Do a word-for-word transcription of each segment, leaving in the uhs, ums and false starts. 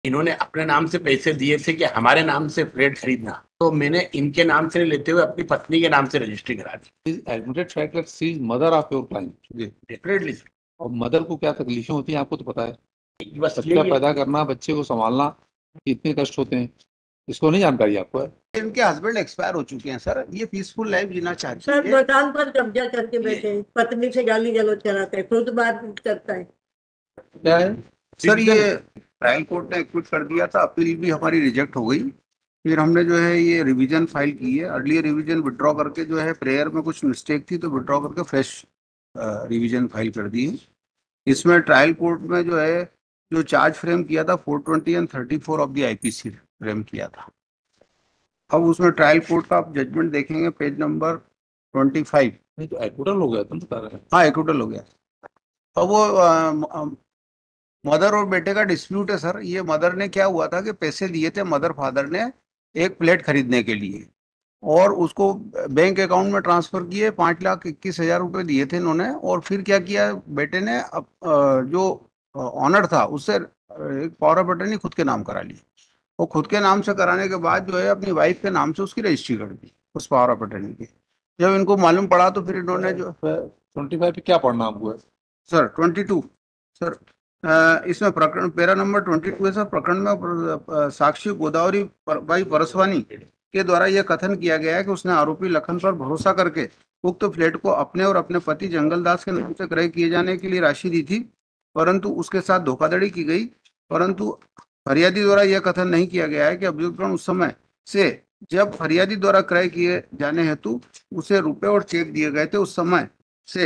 इन्होंने अपने नाम से पैसे दिए थे कि हमारे नाम से फ्लैट खरीदना, तो मैंने इनके नाम से लेते हुए अपनी पत्नी के नाम से रजिस्ट्री करा दी। Is admitted fact that she is mother of your client. जी डेफिनेटली सर। और मदर को क्या तकलीफें होती हैं आपको तो पता है। बस बच्चा पैदा करना, बच्चे को संभालना, इतने कष्ट होते हैं, इसको नहीं जानकारी आपको है। इनके हस्बैंड एक्सपायर हो चुके हैं सर, ये पीसफुल लाइफ जीना चाहते सर हैं। मकान पर कब्जा करके बैठे हैं, पत्नी से गाली गलौज कराता है, खुद बात करता है। क्या है सर ये ट्रायल कोर्ट ने एक्विट कर दिया था, अपील भी हमारी रिजेक्ट हो गई। फिर हमने जो है ये रिवीजन फाइल की है, अर्लियर रिवीजन विड्रॉ करके जो है प्रेयर में कुछ मिस्टेक थी तो विड्रॉ करके फ्रेश रिवीजन फाइल कर दी है। इसमें ट्रायल कोर्ट में जो है जो चार्ज फ्रेम किया था four twenty and thirty four of the IPC frame किया था। अब उसमें ट्रायल कोर्ट का आप जजमेंट देखेंगे पेज नंबर ट्वेंटी फाइव। नहीं तो एक्विटल हो गया, तुम बता रहे हैं। हाँ एक्विटल हो गया। अब वो मदर और बेटे का डिस्प्यूट है सर। ये मदर ने क्या हुआ था कि पैसे दिए थे मदर फादर ने एक प्लेट खरीदने के लिए, और उसको बैंक अकाउंट में ट्रांसफर किए, पाँच लाख इक्कीस हजार रुपये दिए थे इन्होंने। और फिर क्या किया बेटे ने, अब जो ऑनर था उससे एक पावर ऑफ अटर्नी खुद के नाम करा ली, और खुद के नाम से कराने के बाद जो है अपनी वाइफ के नाम से उसकी रजिस्ट्री कर दी उस पावर ऑफ अटर्नी की। जब इनको मालूम पड़ा तो फिर इन्होंने जो ट्वेंटी फाइव पे क्या पढ़ना आपको है sir twenty two sir uh, इसमें प्रकरण पेरा नंबर ट्वेंटी टू है सर। प्रकरण में अ, साक्षी गोदावरी पर, भाई परसवानी के द्वारा यह कथन किया गया है कि उसने आरोपी लखन पर भरोसा करके उक्त फ्लैट को अपने और अपने पति जंगलदास के नाम से क्रय किए जाने के लिए राशि दी थी, परंतु उसके साथ धोखाधड़ी की गई। परंतु फरियादी द्वारा यह कथन नहीं किया गया है कि अभियुक्तगण उस समय से जब फरियादी द्वारा क्रय किए जाने हेतु उसे रुपए और चेक दिए गए थे उस समय से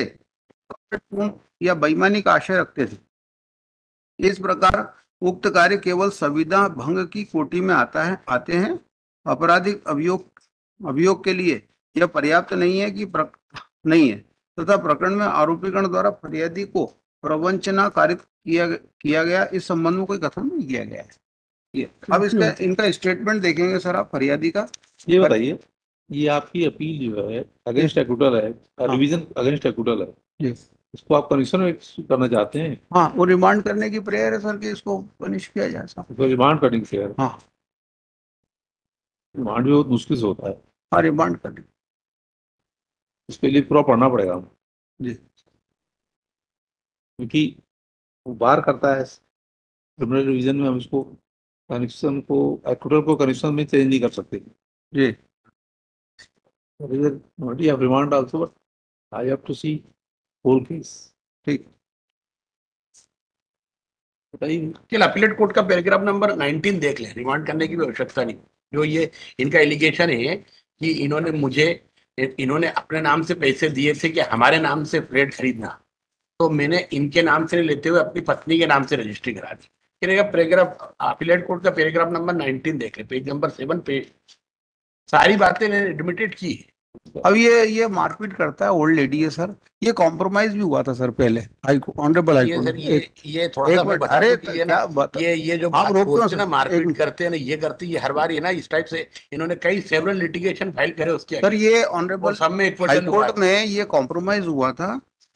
या बेईमानी का आशय रखते थे। इस प्रकार उक्त कार्य केवल संविदा भंग की कोटि में आता है आते हैं। आपराधिक अभियोग अभियोग के लिए यह पर्याप्त नहीं है कि प्रक, नहीं है तथा प्रकरण में आरोपीगण द्वारा फरियादी को प्रवंचना कारित किया किया गया, इस संबंध में कोई कथन नहीं किया गया है। ये अब इसका इनका स्टेटमेंट देखेंगे सर आप फरियादी का। ये बताइए, ये आपकी अपील जो है अगेंस्ट एक्विटल है, रिवीजन अगेंस्ट एक्विटल है, इसको आप कमीशन में करना चाहते हैं? हाँ वो रिमांड करने की प्रेयर है सर कि इसको पनिश किया जाए सर। तो रिमांड करने की प्रेयर। हाँ रिमांड भी बहुत मुश्किल से होता है। हाँ रिमांड करने इसके लिए पूरा पढ़ना पड़ेगा हम जी, क्योंकि वो बार करता है क्रिमिनल रिवीजन में, हम इसको कनेक्शन को एक्विटल को कनेक्शन में चेंज नहीं कर सकते जी। Not of remand also, but I have to see whole case. ठीक बताइए। चल अपीलेट कोर्ट का पैराग्राफ नंबर नाइनटीन देख लें, रिमांड करने की भी आवश्यकता नहीं। जो ये इनका एलिगेशन है कि इन्होंने मुझे इन्होंने अपने नाम से पैसे दिए थे कि हमारे नाम से फ्लैट खरीदना, तो मैंने इनके नाम से लेते हुए अपनी पत्नी के नाम से रजिस्ट्री करा दी। पैराग्राफ अपीलेट कोर्ट का पैराग्राफ नंबर नाइनटीन देख ले, पेज नंबर सेवन पे सारी बातें एडमिटेड की है। अब ये ये मारपीट करता है, ओल्ड लेडी है सर। ये कॉम्प्रोमाइज भी हुआ था सर पहले हाई ऑनरेबल हाई ये कोर्ट सर ये ये थोड़ा एक सा मिनट, बता अरे दूं कि ये ना क्या ये ये जो आप रोकते हो बोलते हैं ना सर, एक मारपीट मिनट। करते हैं ना, ये करती है हर बार ये ना इस टाइप से इन्होंने कई सेवरल लिटिगेशन फाइल करे उसके सर ये ऑनरेबल सब में एक हाई कोर्ट में ये कॉम्प्रोमाइज हुआ था।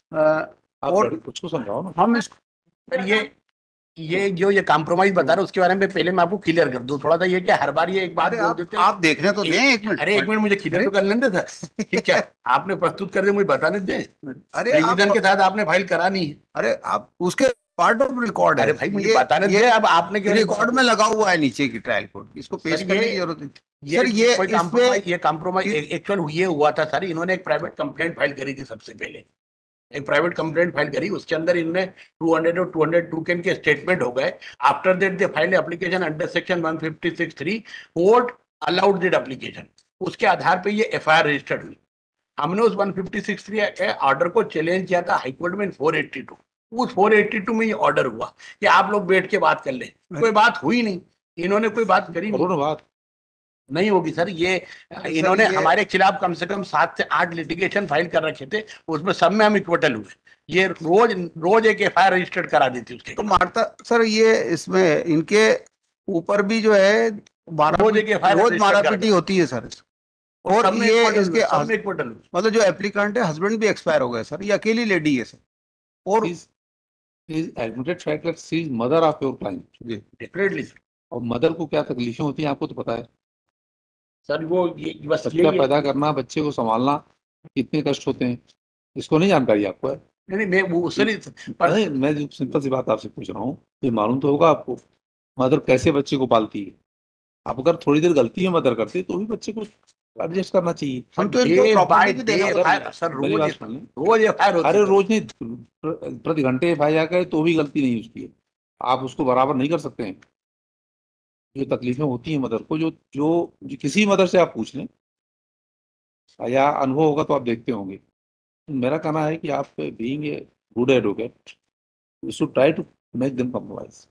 अ, और कुछ को समझाओ ना। हम इस सर ये ये जो ये कॉम्प्रोमाइज बता रहे उसके बारे में पहले मैं आपको क्लियर कर दूं थोड़ा सा। ये क्या हर बार ये एक बात अरे बोल आप, देते हैं? आप देखने तो दें एक मिनट। अरे एक मिनट मुझे क्लियर तो कर लेने दे सर। ठीक है आपने प्रस्तुत कर दिया, मुझे बताने दें। अरे रिवीजन आप, के साथ आपने फाइल करा नहीं है। अरे आप उसके पार्ट ऑफ रिकॉर्ड है। अरे भाई मुझे ये- बताने ये दे, अब आपने क्यों रिकॉर्ड में लगा हुआ है नीचे की ट्रायल कोर्ट, इसको पेश सर, करने ये- की जरूरत नहीं। ये सर ये कोई इसमें कॉम्प्रोमाइज ये कॉम्प्रोमाइज एक्चुअल ये हुआ था सर, इन्होंने एक प्राइवेट कंप्लेंट फाइल करी थी सबसे पहले। एक प्राइवेट कंप्लेंट फाइल करी, उसके अंदर इनने टू हंड्रेड और टू हंड्रेड टू के इनके स्टेटमेंट हो गए। After that they file application under section one fifty six three, court allowed that application. उसके आधार पे ये एफआईआर रजिस्टर्ड हुई। हमने उस वन फिफ्टी सिक्स थ्री के ऑर्डर को चैलेंज किया था हाईकोर्ट में फोर एट्टी टू। उस फोर एट्टी टू में ये ऑर्डर हुआ कि आप लोग बैठ के बात कर लें। कोई बात हुई नहीं, इन्होंने कोई बात करी नहीं। बात नहीं होगी सर। ये इन्होंने ये- हमारे खिलाफ कम से कम सात से आठ लिटिगेशन फाइल कर रखे थे, उसमें सब में हम इक्वटल हुए। ये रोज रोज एक एफआईआर रजिस्टर्ड करा दी थी उसके। तो मारता सर ये इसमें इनके ऊपर भी जो है बारह रोज एक एफआईआर रोज मारापीटी होती है सर। और सब में ये इक्वटल इसके हुए, सब में इक्वटल हुए। मतलब जो एप्लीकेंट है हस्बैंड भी एक्सपायर हो गए सर, ये अकेली लेडी है सर। और is is admitted fact that she is mother of your client. Definitely और मदर को क्या तकलीफें होती हैं आपको तो पता है। सर वो ये बस बच्चा ये पैदा करना, बच्चे को संभालना कितने कष्ट होते हैं, इसको नहीं जानकारी आपको है? नहीं नहीं, मैं वो उससे नहीं पर नहीं, मैं जो सिंपल सी बात आपसे पूछ रहा हूँ, ये मालूम तो होगा आपको मदर कैसे बच्चे को पालती है। आप अगर थोड़ी देर गलती है मदर करती है तो भी बच्चे को एडजस्ट करना चाहिए। हम तो डे इनको बाय प्रॉपर्टी भी डे देना अगर- एफआईआर सर मेरी रोज बात सुन लें। रोज एफआईआर होती अरे है। रोज नहीं, प्र- प्रति घंटे एफ आई आर करे तो भी गलती नहीं उसकी है। आप उसको बराबर नहीं कर सकते हैं। जो तकलीफें होती हैं मदर को, जो जो जो किसी मदर से आप पूछ लें या अनुभव होगा तो आप देखते होंगे। मेरा कहना है कि आप being a good advocate you should try to make them compromise.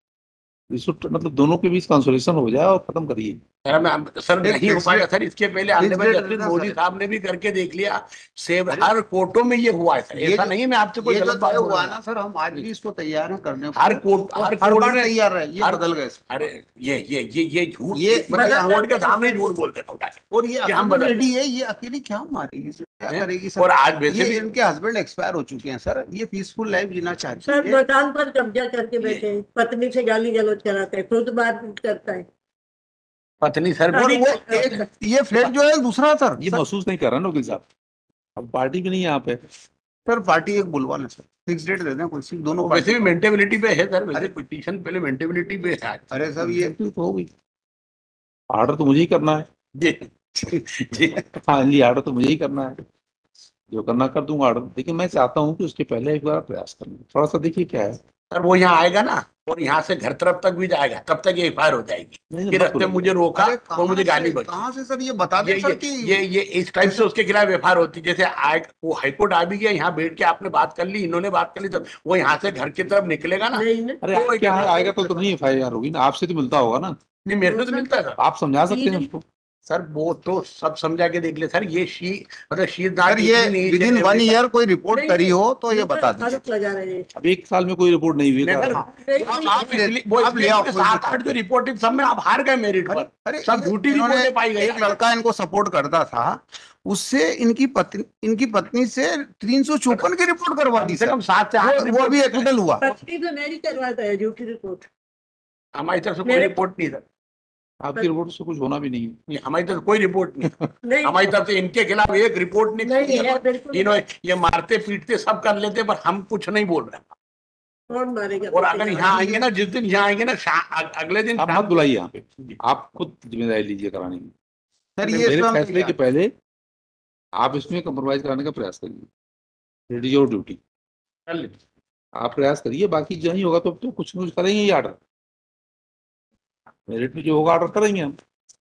You should मतलब दोनों के बीच कंसोलेशन हो जाए और खत्म करिए। सर मैं सर एक नहीं हो fixed पाएगा rate- सर। इसके पहले ऑनरेबल rate जस्टिस रहता मोदी सर। साहब ने भी करके देख लिया। सेव अरे, हर कोर्टों में ये हुआ है सर। ये ऐसा जो- नहीं है मैं आपसे कोई ये जो गलत बात तय बोल हुआ रहा ना हूँ। सर, हम आज भी इसको तैयार हैं करने को। हर कोर्ट और हर हर कोर्ट बार में तैयार है, ये हर- बदल गए। अरे ये ये ये ये झूठ ये मतलब मतलब- कोर्ट के सामने ही झूठ बोलते हैं। और ये कि हम बदल लेडी है, ये अकेली क्या मारेगी सर, क्या हैं? करेगी और सर? आज वैसे ये भी इनके हस्बैंड एक्सपायर हो चुके हैं सर, ये पीसफुल लाइफ जीना चाहती सर है। मकान पर कब्जा करके बैठे हैं, पत्नी से गाली गलौज कराता है, खुद बात करता है। पत्नी सर और भी वो एक ये फ्लैट जो है दूसरा सर ये सर, महसूस नहीं कर रहा ना वकील साहब, अब पार्टी भी नहीं है यहाँ पे। सर पार्टी एक बुलवाना सर, फिक्स डेट दे दें कोई सी, दोनों वैसे पार्टी। भी मेंटेबिलिटी पे है सर। वैसे अरे- पिटीशन पहले मेंटेबिलिटी पे है। अरे साहब ये तो हो गई, ऑर्डर तो मुझे ही करना है। जी जी हाँ जी, ऑर्डर तो मुझे ही करना है, जो करना कर दूंगा ऑर्डर। लेकिन मैं चाहता हूँ कि उसके पहले एक बार प्रयास करना, थोड़ा सा देखिए क्या है। सर वो यहाँ आएगा ना और यहाँ से घर तरफ तक भी जाएगा, तब तक ये एफआईआर हो जाएगी नहीं, कि मत रास्ते बोलो। मुझे रोका अरे और मुझे कहाँ गाली से बकी। कहाँ से सर ये बता ये दें सर ये कि ये ये इस टाइप से उसके खिलाफ एफआईआर होती है। जैसे आए वो हाईकोर्ट आ भी गया, यहाँ बैठ के आपने बात कर ली, इन्होंने बात कर ली, तो वो यहाँ से घर की तरफ निकलेगा ना। नहीं ना, अरे आप क्या है, आएगा तो, तो नहीं एफ आई आर होगी ना, आपसे तो मिलता होगा ना, नहीं मेरे से तो मिलता है सर। आप समझा सकते हैं उसको। सर वो तो सब समझा के देख ले सर। ये शी मतलब शी सर ये विद इन वन ईयर कोई रिपोर्ट नहीं, करी हो तो ये इन पर बता दीजिए। आरोप लगा रहे हैं। अब एक साल में कोई रिपोर्ट नहीं हुई नहीं, तो सर, नहीं, आप- नहीं, आप ले- वो आप ले आओ कोई सात भी- आठ जो रिपोर्टिंग सब में आप हार गए मेरिट पर। अरे सब ये- झूठी इन्होंने- रिपोर्टें पाई गई। एक लड़का इनको सपोर्ट करता था, उससे इनकी पत्नी इनकी पत्नी से तीन सौ चौपन की रिपोर्ट करवा कम दी से सर, कम सात से आठ वो, वो भी एक्विटल हुआ। पत्नी तो मेरी करवाता है झूठी रिपोर्ट। हमारी तरफ से कोई मेरे- रिपोर्ट नहीं सर। आपकी रिपोर्ट से कुछ होना भी नहीं है। नहीं, हमारी तरफ से कोई रिपोर्ट नहीं। नहीं हमारी तरफ से इनके खिलाफ एक रिपोर्ट नहीं। नहीं है, बिल्कुल इन्होंने ये मारते पीटते सब कर लेते, पर हम कुछ नहीं बोल रहे। कौन मारेगा? और अगर यहाँ आएंगे ना, जिस दिन यहाँ आएंगे ना, शा- अ- अगले दिन आप शाम मत बुलाइए यहाँ पे, आप खुद जिम्मेदारी लीजिए कराने की। सर ये मेरे इसमें हम फैसले के पहले आप इसमें कंप्रोमाइज कराने का प्रयास करिए, इट इज योर ड्यूटी। कर लेते। आप प्रयास करिए, बाकी जो नहीं होगा तो, तो कुछ न कुछ करेंगे ही ऑर्डर, मेरिट में जो होगा ऑर्डर करेंगे हम।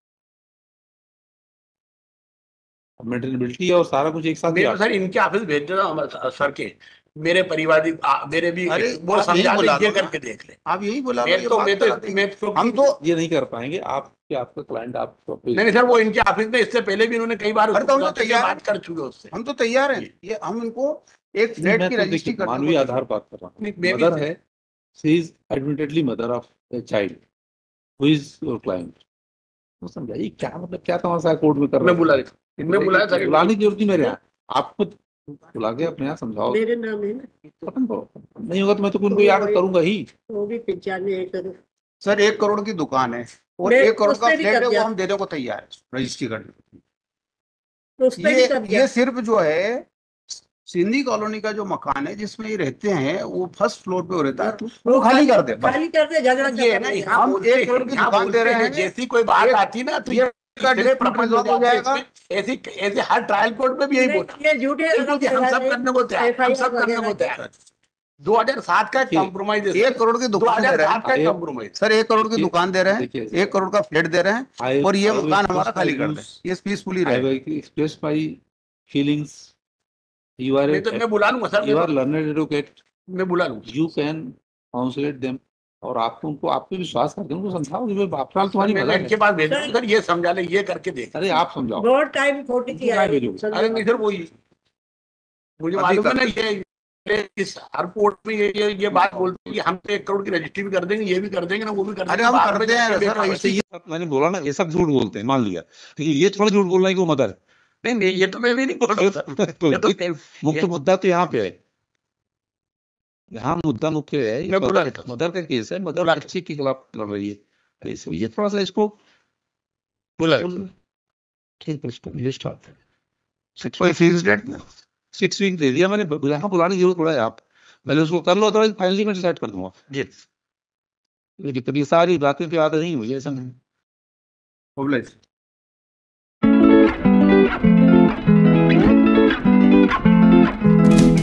मेंटेनेबिलिटी और सारा कुछ एक साथ ही मेरे order- सर इनके ऑफिस भेज देता हूँ सर के। मेरे परिवार मेरे भी अरे, वो आप यही समझा बुला लीजिए दो ना। करके देख ले। आप यही बोला मैं ये तो बात मैं करा तो देंगे। मैं तो हम तो ये नहीं कर पाएंगे आप, कि आपका क्लाइंट आप नहीं नहीं सर, वो इनके ऑफिस में इससे पहले भी इन्होंने कई बार अरे तो हम तो उसको तैयार बात कर चुके उससे। हम तो तैयार हैं, ये हम इनको एक फ्लैट मैं की तो रजिस्ट्री देखिए करने मानवीय को- आधार बात कर रहा नहीं, हूँ। मैं भी- मदर है, she is admittedly mother of a child who is your client. तो समझाइए क्या मतलब, क्या तमाशा कोर्ट में कर रहे मैं हैं? बुला रही इनमें बुलाया सर। बुलाने की जरूरत नहीं मेरे यहाँ, आप खुद बुला के अपने यहाँ समझाओ, मेरे नाम है ना, खत्म करो। नहीं होगा तो मैं तो कोई ऑर्डर करूंगा ही। वो भी पहचाने एकड़। सर एक करोड़ की दुकान है और मैं एक करोड़ का उससे भी फ्लैट है, वो कब्जा- हम देने को तैयार है रजिस्ट्री करने। उस पर भी ये कब्जा। ये सिर्फ जो है सिंधी कॉलोनी का जो मकान है जिसमें ये रहते हैं, वो फर्स्ट फ्लोर पे वो रहता है, वो खाली कर दे बस। खाली कर दे, झगड़ा ये है ना, कर यहाँ हम बोलते एक हैं, करोड़ की यहाँ दुकान बोलते दे रहे हैं, हैं। जैसी कोई बात एक- आती ना तो ये का इतने dispute प्रपंच हो resolve हो जाते हैं जाएगा। इसमें। ऐसी ऐसे हर ट्रायल कोर्ट में भी यही बोलते ये झूठे हैं कि हम सब करने को तैयार हैं, हम सब करने को तैयार हैं। दो हज़ार सात का ठीक। कॉम्प्रोमाइज एक करोड़ की दुकान दे रहे हैं दो हज़ार सात का हैं। कॉम्प्रोमाइज। सर, एक करोड़ की ये- दुकान दे रहे हैं, देखिए, एक करोड़ का फ्लैट दे रहे हैं I- और ये I will मकान हमारा express खाली my कर दे, views. ये पीसफुली I रहे। will express my feelings. You are नहीं तो a, मैं बुला लूंगा सर, you are मैं learned advocate. तो- मैं बुला लूंगा। You can consolidate them. और आपको उनको आप पे विश्वास करके उनको समझाओ कि भाई बापराल तुम्हारी मैं मदद इनके है। पास भेज दूंगा सर, ये समझा ले, ये करके देख। अरे आप समझाओ। बहुत टाइम खोटी उनको किया क्या है। भेजोगे? अरे नहीं सर, वही मुझे अभी मालूम है तक- ना, ये ये इस हर कोर्ट में ये ये ये बात बोलते हैं कि हम तो एक करोड़ की रजिस्ट्री भी कर देंगे, ये भी कर देंगे ना, वो भी कर अरे देंगे। हम बाद में करते हैं जाके सर, बेकार ऐसे है। ही सब मैंने बोला ना, ये सब झूठ बोलते हैं, मान लिया। ठीक है, ये थोड़ा झूठ बोल रहा है कि वो मदर है। नहीं नहीं, ये तो मैं भी नहीं बोल रहा था। ये तो मुख्य मुद्दा तो यहाँ पे है, यहाँ मुद्दा मुख्य है, मैं बोला ये मदर का केस है, मदर बच्चे के खिलाफ लड़ रही है। इस- ये थोड़ा सा इसको बोला ठीक है, इसको ये स्टार्ट सिक्स कोई फिक्स डेट सिक्स वीक दे दिया मैंने, यहाँ बुलाने की जरूरत पड़ा है आप पहले उसको कर लो, तो फाइनली मैं डिसाइड कर दूंगा। जी लेकिन कभी सारी बातें पे आते नहीं मुझे ऐसा नहीं। मोबिलाइज